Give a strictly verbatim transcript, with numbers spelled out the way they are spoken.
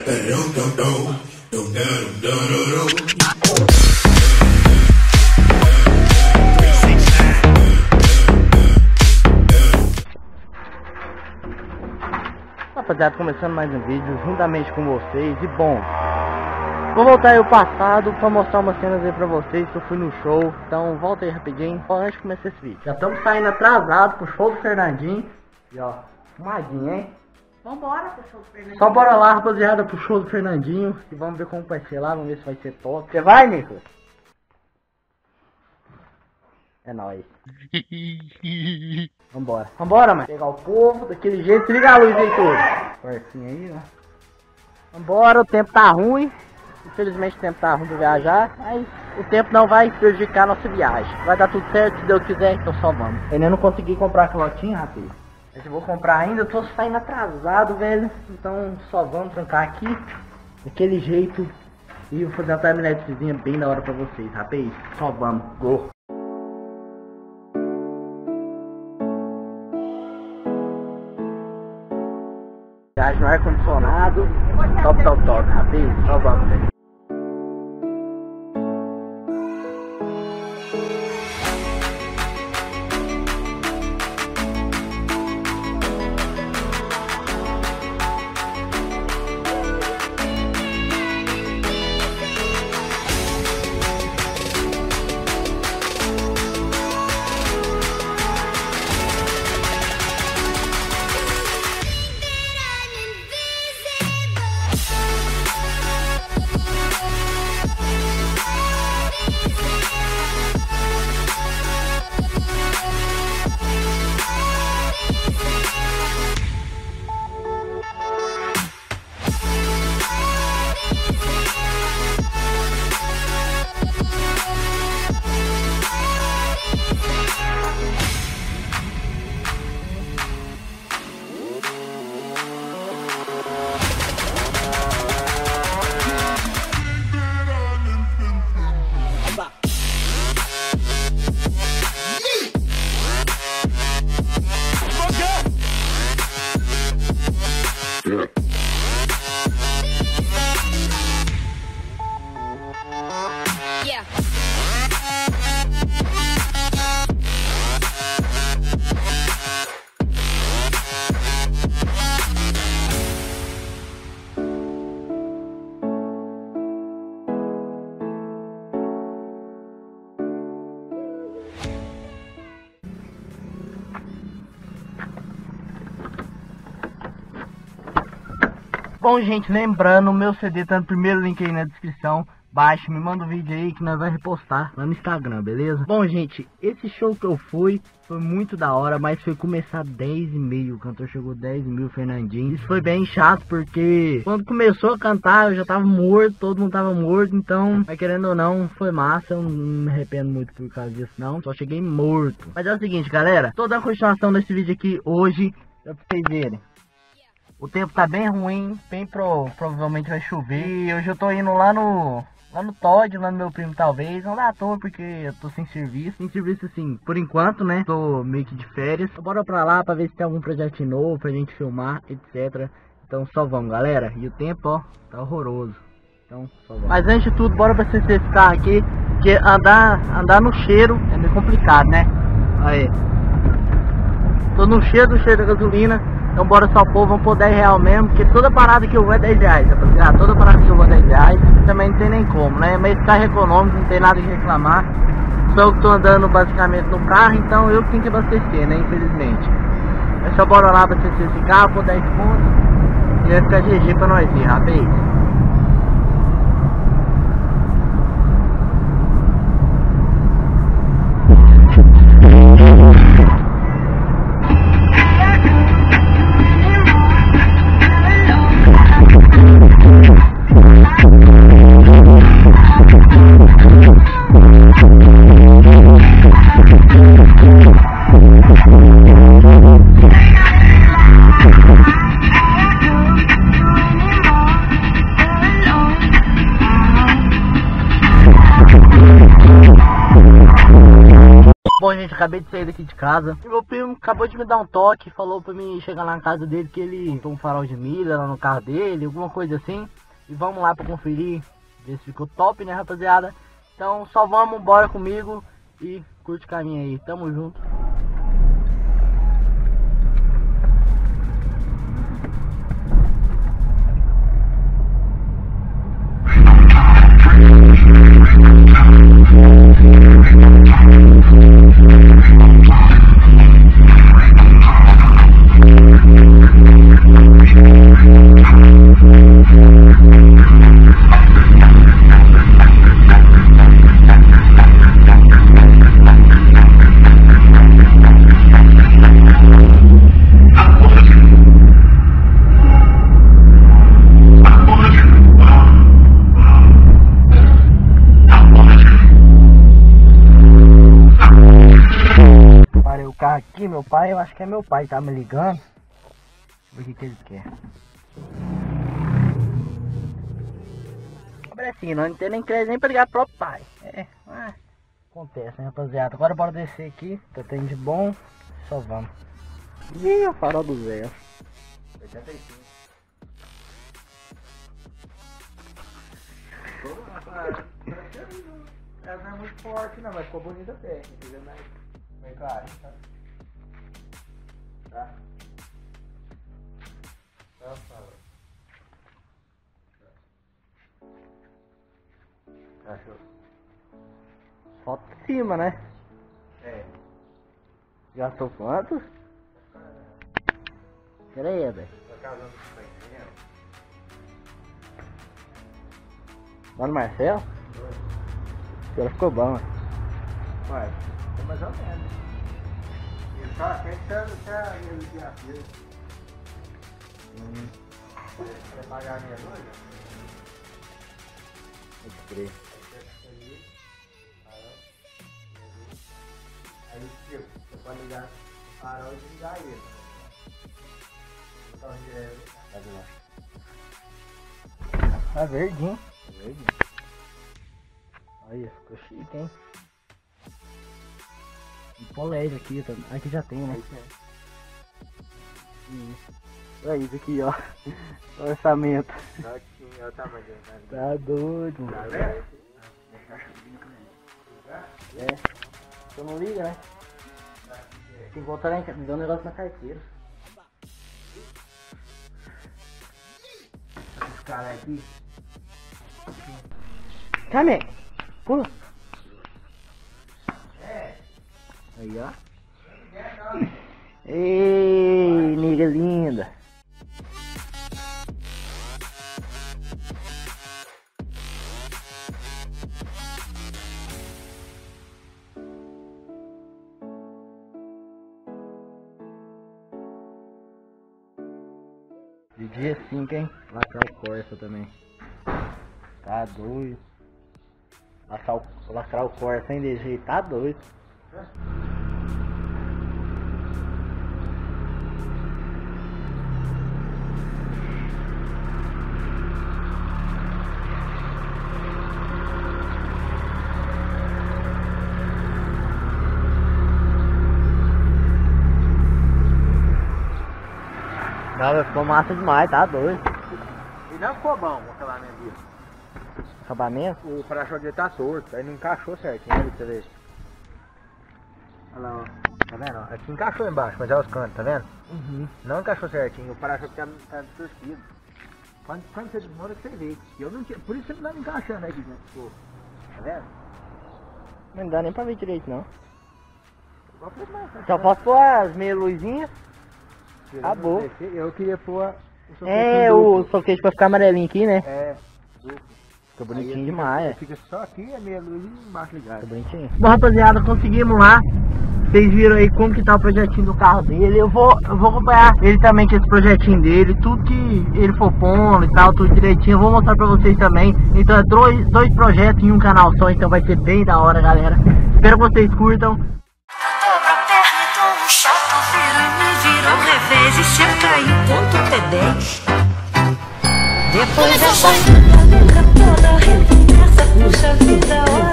Rapaziada, começando mais um vídeo juntamente com vocês. E bom, vou voltar aí ao passado pra mostrar umas cenas aí pra vocês que eu fui no show. Então volta aí rapidinho, antes de começar esse vídeo. Já estamos saindo atrasados pro show do Fernandinho. E ó, fumadinho, hein? Vambora pro show do Fernandinho. Só bora lá, rapaziada, pro show do Fernandinho. E vamos ver como vai ser lá, vamos ver se vai ser top. Você vai, Nico? É nóis. Vambora. Vambora, mano. Pegar o povo daquele jeito. Liga a luz aí tudo. Porcinho aí, ó. Vambora, o tempo tá ruim. Infelizmente o tempo tá ruim de viajar. Mas o tempo não vai prejudicar a nossa viagem. Vai dar tudo certo, se Deus quiser, então só vamos. Eu ainda não consegui comprar aquela lotinha, rapaz. Mas eu vou comprar ainda, eu tô saindo atrasado, velho. Então só vamos trancar aqui. Daquele jeito. E vou fazer uma timeletzinha bem da hora pra vocês, rapaz. Só vamos. Go. Viagem no ar-condicionado. Top, top, top, rapaz. Só vamos, velho. Bom, gente, lembrando, o meu C D tá no primeiro link aí na descrição. Baixe, me manda um vídeo aí que nós vamos repostar lá no Instagram, beleza? Bom, gente, esse show que eu fui foi muito da hora, mas foi começar dez e meia. O cantor chegou dez e mil, Fernandinho. Isso foi bem chato, porque quando começou a cantar eu já tava morto, todo mundo tava morto. Então, mas querendo ou não, foi massa. Eu não me arrependo muito por causa disso, não. Só cheguei morto. Mas é o seguinte, galera, tô dando continuação desse vídeo aqui hoje, pra vocês verem. O tempo tá bem ruim, bem pro, provavelmente vai chover. E hoje eu tô indo lá no lá no Todd, lá no meu primo talvez. Não dá à toa porque eu tô sem serviço. Sem serviço assim, por enquanto, né? Tô meio que de férias. Então, bora pra lá pra ver se tem algum projeto novo pra gente filmar, etcétera. Então só vamos, galera. E o tempo, ó, tá horroroso. Então só vamos. Mas antes de tudo, bora pra vocês esse carro aqui. Porque andar, andar no cheiro é meio complicado, né? Aí. Tô no cheiro do cheiro da gasolina. Então bora só pôr, vamos pôr dez reais mesmo, porque toda parada que eu vou é dez reais, rapaziada. Toda parada que eu vou é dez reais, também não tem nem como, né? Mas esse carro é econômico, não tem nada que reclamar. Só eu que tô andando basicamente no carro, então eu que tenho que abastecer, né? Infelizmente. É só bora lá abastecer esse carro, pôr dez pontos. E vai ficar G G pra nós ir, rapaz. Bom, Bom, gente, acabei de sair daqui de casa. E meu primo acabou de me dar um toque. Falou pra mim chegar lá na casa dele que ele tem um farol de milha lá no carro dele, alguma coisa assim. E vamos lá pra conferir, ver se ficou top, né, rapaziada. Então só vamos, bora comigo e curte o caminho aí. Tamo junto. Aqui, meu pai, eu acho que é meu pai, tá me ligando. Deixa eu ver o que, que ele quer. Assim, não tem nem crédito nem pra ligar pro próprio pai. É, ah, acontece, né, rapaziada? Agora bora descer aqui, tá tendo de bom, só vamos. Ih, o farol do Zé. oitenta e cinco. Ela não é muito forte, não, mas ficou bonita a técnica, entendeu? Bem claro, tá? Tá? Tá, fala. Cachorro. Foto de cima, né? É. Gastou quanto? Pera aí, velho. Tá casando com o Marcelo? Mano, Marcelo? Ela ficou bom, né? Vai. É mais ou menos. Ele tá pensando que a ele tinha filho. Hum. Quer pagar a minha noite? Pode crer. Aí, tipo, você pode ligar para e desligar ele. Então, é... Tá verdinho. Tá verdinho. Olha, ficou chique, hein? Um L E D aqui, tá? Aqui já tem, né? Hum. Olha isso aqui, ó. O orçamento. Olha o tamanho dele. Tá doido, mano. Tá vendo? É. Você não liga, né? Tem que voltar lá em casa. Me dá um negócio na carteira. Esses caras aqui. Came! Pula! Aí, ó. Ei, nega linda. De dia cinco, hein? Lacrar o Corsa também. Tá doido. Lacrar o, lacrar o Corsa sem de jeito, tá doido. Não, ficou massa demais, tá doido. E não ficou bom o acabamento dele. Acabamento? O para-choque dele tá torto, aí não encaixou certinho, olha pra você ver. Olha lá, ó. Tá vendo? Aqui encaixou embaixo, mas é os cantos, tá vendo? Uhum. Não encaixou certinho, o para-choque tá, tá distorcido. Quando, quando você desmonta, você vê. Eu não tinha, por isso você não tá encaixando aqui dentro do corpo. Tá vendo? Não dá nem pra ver direito, não. Igual foi mais, tá Só posso pôr as meia luzinhas. Acabou. Eu queria pôr o É, o soquete pra ficar amarelinho aqui, né? É. Ficou bonitinho aí demais, é. Fica só aqui, a meia luz e embaixo ligado. Ficou bonitinho. Bom, rapaziada, conseguimos lá. Vocês viram aí como que tá o projetinho do carro dele. Eu vou, eu vou acompanhar ele também com esse projetinho dele. Tudo que ele for pondo e tal, tudo direitinho. Eu vou mostrar pra vocês também. Então é dois, dois projetos em um canal só. Então vai ser bem da hora, galera. Espero que vocês curtam. Virou revés e se caiu ponto T dez. Depois essa toda recomeça, puxa vida, hora.